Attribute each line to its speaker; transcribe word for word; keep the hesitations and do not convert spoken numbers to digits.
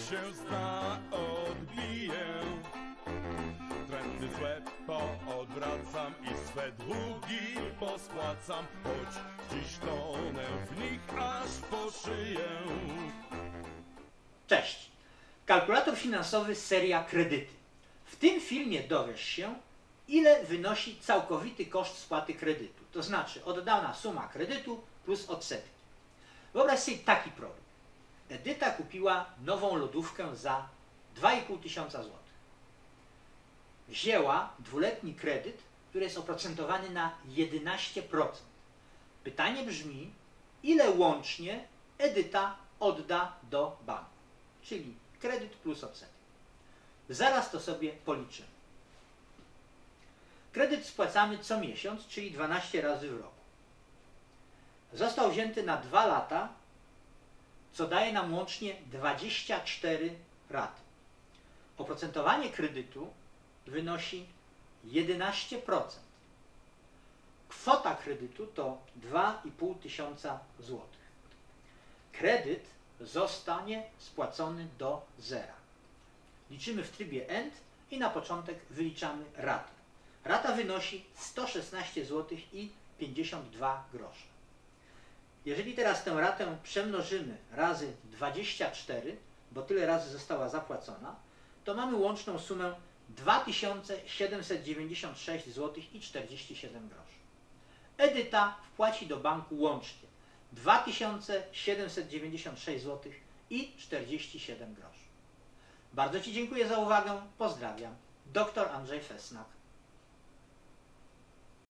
Speaker 1: się zna, odbiję. Trendy złe poodwracam i swe długi pospłacam, choć dziś tonę w nich aż po szyję.
Speaker 2: Cześć! Kalkulator finansowy seria kredyty. W tym filmie dowiesz się, ile wynosi całkowity koszt spłaty kredytu, to znaczy oddana suma kredytu plus odsetki. Wyobraź sobie taki problem. Edyta kupiła nową lodówkę za dwa i pół tysiąca złotych. Wzięła dwuletni kredyt, który jest oprocentowany na jedenaście procent. Pytanie brzmi, ile łącznie Edyta odda do banku, czyli kredyt plus odsetek. Zaraz to sobie policzymy. Kredyt spłacamy co miesiąc, czyli dwanaście razy w roku. Został wzięty na dwa lata, co daje nam łącznie dwadzieścia cztery raty. Oprocentowanie kredytu wynosi jedenaście procent. Kwota kredytu to dwa i pół tysiąca złotych. Kredyt zostanie spłacony do zera. Liczymy w trybie end i na początek wyliczamy ratę. Rata wynosi sto szesnaście złotych i pięćdziesiąt dwa grosze. Jeżeli teraz tę ratę przemnożymy razy dwadzieścia cztery, bo tyle razy została zapłacona, to mamy łączną sumę dwa tysiące siedemset dziewięćdziesiąt sześć złotych i czterdzieści siedem groszy. Edyta wpłaci do banku łącznie dwa tysiące siedemset dziewięćdziesiąt sześć złotych i czterdzieści siedem groszy. Bardzo Ci dziękuję za uwagę. Pozdrawiam. Doktor Andrzej Fesnak.